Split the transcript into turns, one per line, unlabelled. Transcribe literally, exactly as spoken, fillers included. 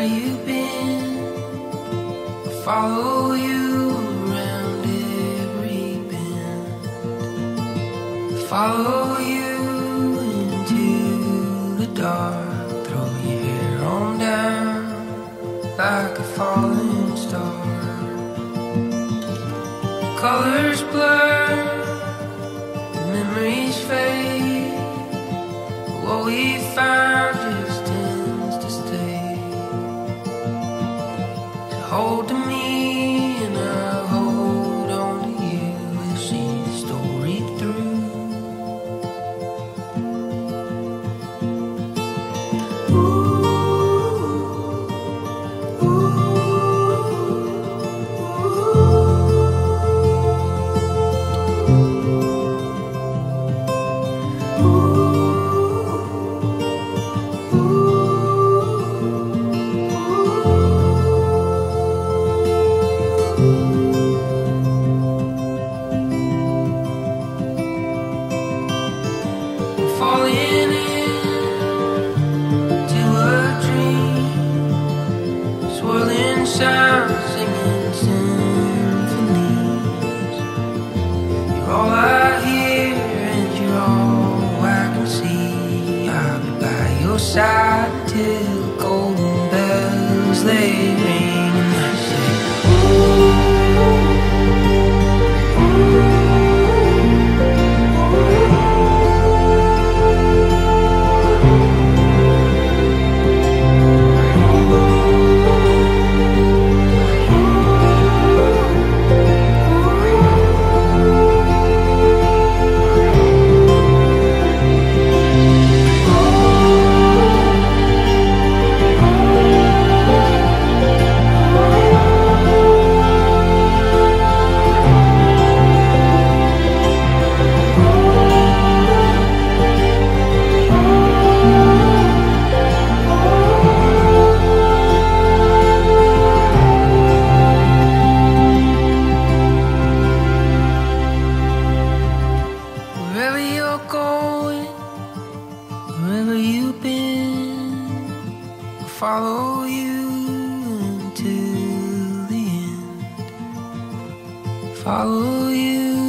you been? I'll follow you around every bend. Follow you into the dark. Throw your hair on down like a falling star. Colors blur, memories fade. What we found just tends to stay. So hold to me and I'll hold on to you. We'll see the story through. Falling into a dream, swirling sounds, singing symphonies. You're all I hear and you're all I can see. I'll be by your side till golden bells they ring and I say, wherever you're going, wherever you've been, I'll follow you until the end. Follow you